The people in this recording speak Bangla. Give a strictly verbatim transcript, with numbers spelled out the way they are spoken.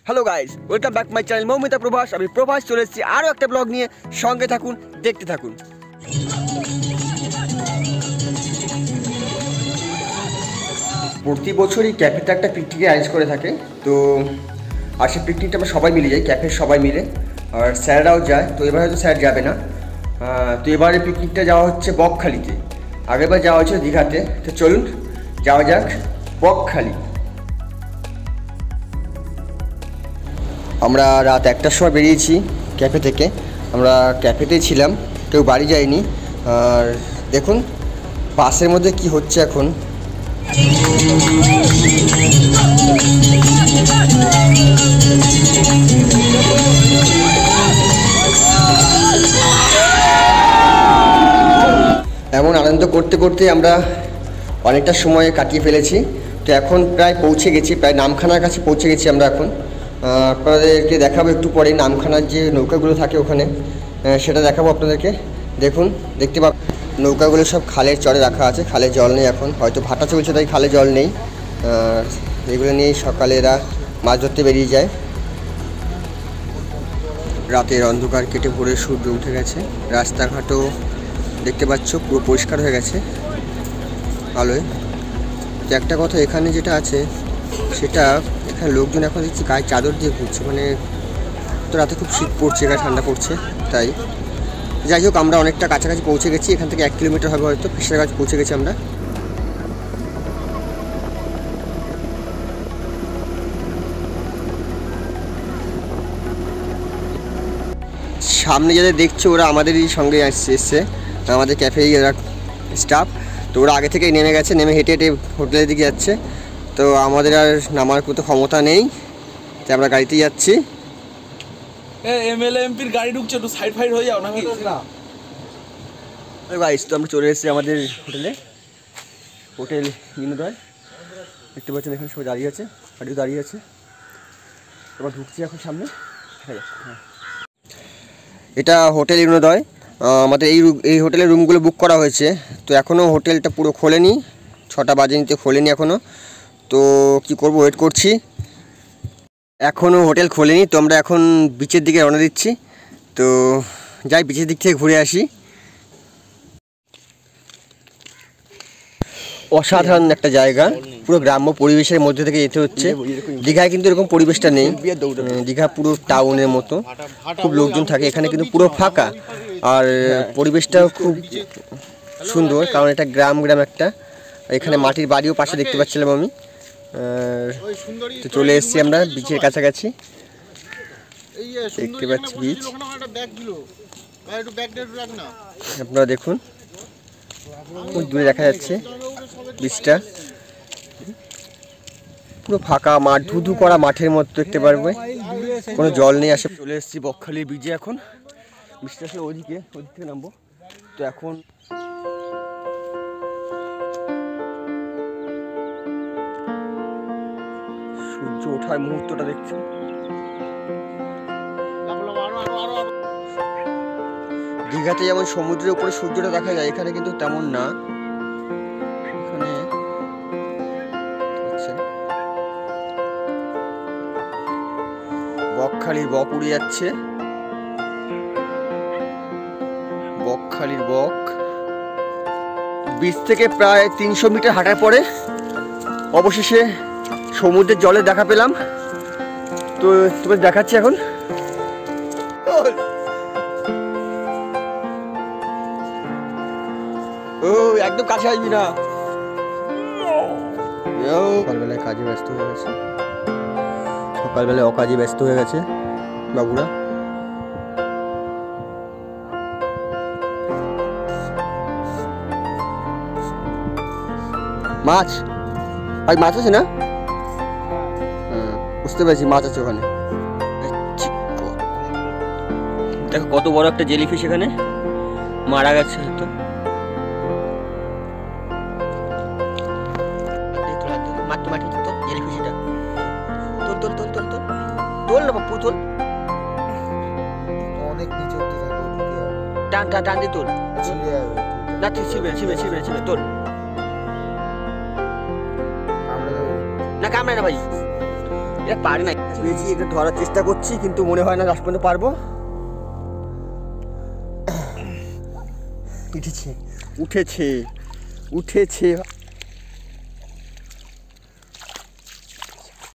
Hello guys, welcome back my channel Moumita Prabhas. আমি প্রভাস চলে এসেছি আরও একটা ব্লগ নিয়ে। সঙ্গে থাকুন, দেখতে থাকুন। প্রতি বছরই ক্যাফেতে একটা পিকনিকের অ্যারেঞ্জ করে থাকে। তো আর সেই পিকনিকটা আমরা সবাই মিলে যাই, ক্যাফের সবাই মিলে, আর স্যাররাও যায়। তো এবার হয়তো স্যার যাবে না। তো এবারে পিকনিকটা যাওয়া হচ্ছে বকখালিতে। আগেরবার যাওয়া হয়েছিল দীঘাতে। তো চলুন যাওয়া যাক বকখালি। আমরা রাত একটার সময় বেরিয়েছি ক্যাফে থেকে। আমরা ক্যাফেতেই ছিলাম, কেউ বাড়ি যায়নি। আর দেখুন বাসের মধ্যে কি হচ্ছে এখন। এমন আনন্দ করতে করতে আমরা অনেকটা সময় কাটিয়ে ফেলেছি। তো এখন প্রায় পৌঁছে গেছি, প্রায় নামখানার কাছে পৌঁছে গেছি আমরা এখন। আপনাদেরকে দেখাবো একটু পরে নামখানার যে নৌকাগুলো থাকে ওখানে, সেটা দেখাবো আপনাদেরকে। দেখুন, দেখতে পাবেন নৌকাগুলো সব খালের চরে রাখা আছে। খালে জল নেই এখন, হয়তো ভাটা চলছে তাই খালে জল নেই। এগুলো নিয়েই সকালে এরা মাছ ধরতে বেরিয়ে যায়। রাতের অন্ধকার কেটে ভোরে সূর্য উঠে গেছে। রাস্তাঘাটও দেখতে পাচ্ছ পুরো পরিষ্কার হয়ে গেছে আলোয়। তো একটা কথা এখানে যেটা আছে সেটা, এখানে লোকজন এখন দেখছি গায়ে চাদর দিয়ে ঘুরছে। মানে তো রাতে খুব শীত পড়ছে, গায়ে ঠান্ডা পড়ছে তাই। যাই হোক, আমরা অনেকটা কাছাকাছি পৌঁছে গেছি। এখান থেকে এক কিলোমিটার হবে হয়তো, ফিশার কাছে পৌঁছে গেছি আমরা। সামনে যাদের দেখছো ওরা আমাদেরই সঙ্গে এসছে, আমাদের ক্যাফেই এরা স্টাফ। তো ওরা আগে থেকেই নেমে গেছে, নেমে হেঁটে হেঁটে হোটেলের দিকে যাচ্ছে। তো আমাদের আর নামার কোনো ক্ষমতা নেই, তাই আমরা গাড়িতেই যাচ্ছি। এমএলএ এমপির গাড়ি ঢুকছে, একটু সাইড ফাইড হয়ে যাও নাকি? গাইস, তো আমরা চলে এসেছি আমাদের হোটেলে, হোটেল বিনোদয়। দেখতে পাচ্ছেন এখানে সবাই দাঁড়িয়ে আছে, গাড়িও দাঁড়িয়ে আছে। এবার ঢুকছি এখন সামনে। হ্যাঁ, এটা হোটেল বিনোদয়। আমাদের এই এই হোটেলের রুমগুলো বুক করা হয়েছে। তো এখনও হোটেলটা পুরো খোলেনি, ছটা বাজে নিতে খোলেনি এখনও। তো কি করব, ওয়েট করছি। এখনও হোটেল খোলেনি। তো আমরা এখন বিচের দিকে রওনা দিচ্ছি। তো যাই, বিচের দিক থেকে ঘুরে আসি। অসাধারণ একটা জায়গা, পুরো গ্রাম্য পরিবেশের মধ্যে থেকে যেতে হচ্ছে। দীঘায় কিন্তু এরকম পরিবেশটা নেই। দীঘা পুরো টাউনের মতো, খুব লোকজন থাকে। এখানে কিন্তু পুরো ফাঁকা, আর পরিবেশটাও খুব সুন্দর, কারণ এটা গ্রাম গ্রাম একটা। এখানে মাটির বাড়িও পাশে দেখতে পাচ্ছিলাম আমি। তো চলে এসেছি আমরা বিচের কাছাকাছি। দেখতে পাচ্ছি বিচ, আপনারা দেখুন খুব দূরে দেখা যাচ্ছে বিচটা। পুরো ফাঁকা মাঠ, ধুধু করা মাঠের মতো দেখতে পারবে, কোনো জল নেই। আসে চলে এসেছি বকখালির বিচে এখন। বিচটা আসলে ওদিকে, ওদিক থেকে নামবো। তো এখন সূর্য ওঠার মুহূর্তটা দেখছি। দীঘাতে যেমন সমুদ্রের উপরে সূর্যটা দেখা যায়, এখানে কিন্তু তেমন না। এখানে বকখালির বক উড়ে যাচ্ছে, বকখালির বক। বিচ থেকে প্রায় তিনশো মিটার হাঁটার পরে অবশেষে সমুদ্রের জলে দেখা পেলাম। তো তোমাকে দেখাচ্ছি এখন। ও একদম কাছে আসবি না। সকালবেলায় কাজে ব্যস্ত হয়ে গেছে, সকালবেলায় অকাজে ব্যস্ত হয়ে গেছে বাবুরা। মাছ, ভাই মাছ আছে না? বুঝতে পেরেছি, মাছ আছে ওখানে। দেখো কত বড় একটা জেলিফিশ এখানে মারা গেছে হয়তো। টান টান টান দিয়ে তোল না, ছিবে ছিবে ছিবে ছিবে তোল না, কামড়ে না ভাই। এটা পারে না। পেয়েছি, একটু ধরার চেষ্টা করছি কিন্তু মনে হয় না লাস্ট পর্যন্ত পারবো। উঠেছে উঠেছে উঠেছে